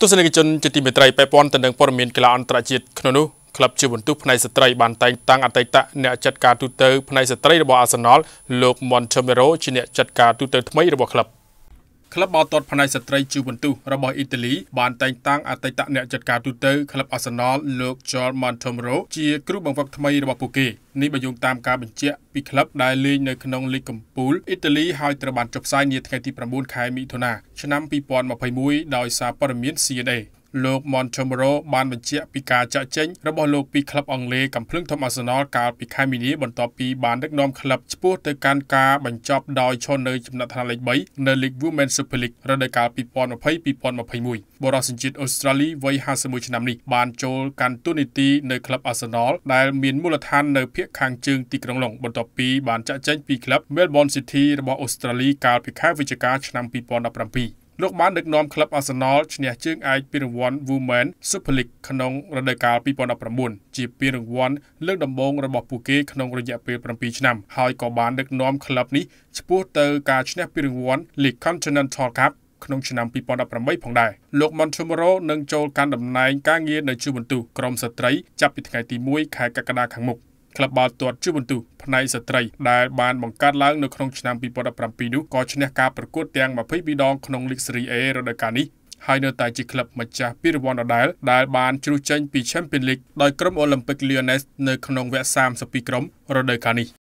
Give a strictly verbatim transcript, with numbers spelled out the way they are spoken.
ទស្សនិកជនជាទីមេត្រីពាក់ព័ន្ធទៅនឹងព័ត៌មានកីឡាអន្តរជាតិក្នុងនោះក្លឹបជីវិនទូផ្នែកស្ត្រីបានតែងតាំងអតីតអ្នកចាត់ការទូតផ្នែកស្ត្រីរបស់អាសនលលោក Montemurro ជាអ្នកចាត់ការទូតថ្មីរបស់ក្លឹបក្លឹបបាល់ទាត់ផ្នែកស្ត្រីជីវិនទូរបស់អ៊ីតាលីបានតែងតាំងអតីតអ្នកចាត់ការទូតក្លឹបអាសនលលោក Montemurro ជាគ្រូបង្វឹកថ្មីរបស់ពួកគេនេះបញ្យងតាមការបញ្ជាក់ពីក្លឹបដែលលេងនៅក្នុងលីកកំពូលអ៊ីតាលីហើយត្រូវបានចុះផ្សាយនាថ្ងៃទី9ខែមិថុនាឆ្នាំពីរពាន់ម្ភៃមួយដោយសារព័ត៌មាន ซี เอ็น เอ លោក Montemurro បានបញ្ជាក់ពីការចាក់ចេញរបស់លោកពីក្លឹបអង់គ្លេសកំភ្លើងធំអាសនលកាលពីខែមីនាបន្ទាប់ពីបានដឹកនាំក្លឹបឆ្ពោះទៅកាន់ការបញ្ចប់ដោយឈរនៅចំណាត់ថ្នាក់លេខបីនៅ League Women Super League រដូវកាលពីរពាន់ម្ភៃ ពីរពាន់ម្ភៃមួយបុរសសញ្ជាតិអូស្ត្រាលីវ័យហាសិបមួយឆ្នាំនេះបានចូលកាន់តួនាទីនៅក្លឹបអាសនលដែលមានមូលដ្ឋាននៅភាគខាងជើងទីក្រុងឡុងបន្ទាប់ពីបានចាក់ចេញពីក្លឹប Melbourne City របស់អូស្ត្រាលីកាលពីខែវិច្ឆិកាឆ្នាំពីរពាន់ដប់ប្រាំពីរលោកបានដឹកនាំក្លឹបអាសនលឈ្នះជើងឯកពានរង្វាន់ Women Super League ក្នុងរដូវកាលពីរពាន់ដប់ប្រាំបួនជាពានរង្វាន់លើកដំបូងរបស់ពួកគេក្នុងរយៈពេលប្រាំពីរឆ្នាំហើយក៏បានដឹកនាំក្លឹបនេះឆ្ពោះទៅការឈ្នះពានរង្វាន់ League Continental Cup ក្នុងឆ្នាំពីរពាន់ដប់ប្រាំបីផងដែរលោក Montemurro នឹងចូលកាន់តំណែងការងារនៅជីវិនទូក្រុមស្ត្រីចាប់ពីថ្ងៃទីមួយខែកក្កដាខាងមុខក្លឹបបាល់ទាត់ជីវិនទូផ្នែកស្ត្រីដែលបានបង្កើតឡើងនៅក្នុងឆ្នាំពីរពាន់ដប់ប្រាំពីរនោះក៏ឈ្នះការប្រកួតទាំងម្ភៃពីរដងក្នុងលីកស៊េរី A រដូវកាលនេះហើយនៅតែជាក្លឹបម្ចាស់ពានរង្វាន់ដដែលដែលបានជ្រុះចេញពី Champions League ដោយក្រុម Olympic Lyonnais នៅក្នុងវគ្គសាមសិបពីរក្រុមរដូវកាលនេះ